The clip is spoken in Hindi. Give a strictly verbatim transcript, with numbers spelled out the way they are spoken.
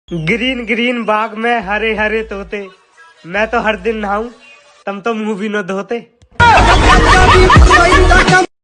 ग्रीन ग्रीन बाग में हरे हरे तोते, मैं तो हर दिन नहाऊं, तुम तो मुंह भी न धोते।